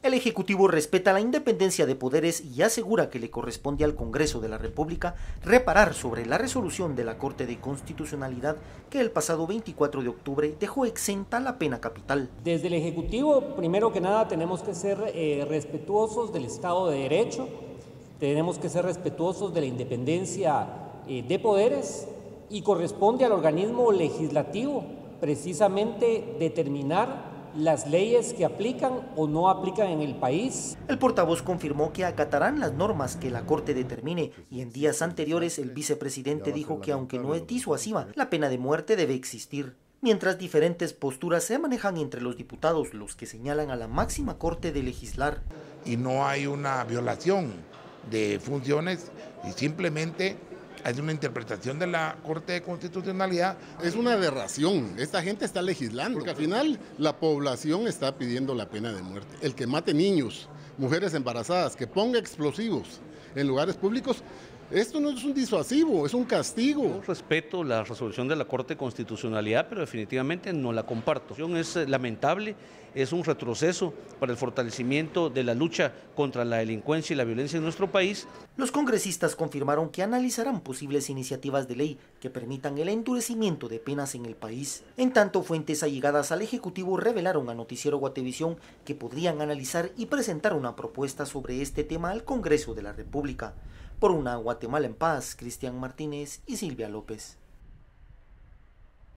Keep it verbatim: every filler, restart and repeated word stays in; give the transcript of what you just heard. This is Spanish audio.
El Ejecutivo respeta la independencia de poderes y asegura que le corresponde al Congreso de la República reparar sobre la resolución de la Corte de Constitucionalidad que el pasado veinticuatro de octubre dejó exenta la pena capital. Desde el Ejecutivo, primero que nada, tenemos que ser eh, respetuosos del Estado de Derecho, tenemos que ser respetuosos de la independencia eh, de poderes y corresponde al organismo legislativo precisamente determinar las leyes que aplican o no aplican en el país. El portavoz confirmó que acatarán las normas que la Corte determine y en días anteriores el vicepresidente dijo que aunque no es disuasiva, la pena de muerte debe existir. Mientras diferentes posturas se manejan entre los diputados, los que señalan a la máxima Corte de legislar. Y no hay una violación de funciones y simplemente hay una interpretación de la Corte de Constitucionalidad. Es una aberración, esta gente está legislando, porque al final la población está pidiendo la pena de muerte. El que mate niños, mujeres embarazadas, que ponga explosivos en lugares públicos, esto no es un disuasivo, es un castigo. Yo respeto la resolución de la Corte de Constitucionalidad, pero definitivamente no la comparto. Es lamentable, es un retroceso para el fortalecimiento de la lucha contra la delincuencia y la violencia en nuestro país. Los congresistas confirmaron que analizarán posibles iniciativas de ley que permitan el endurecimiento de penas en el país. En tanto, fuentes allegadas al Ejecutivo revelaron a Noticiero Guatevisión que podrían analizar y presentar una propuesta sobre este tema al Congreso de la República. Por una Guatemala en paz, Cristian Martínez y Silvia López.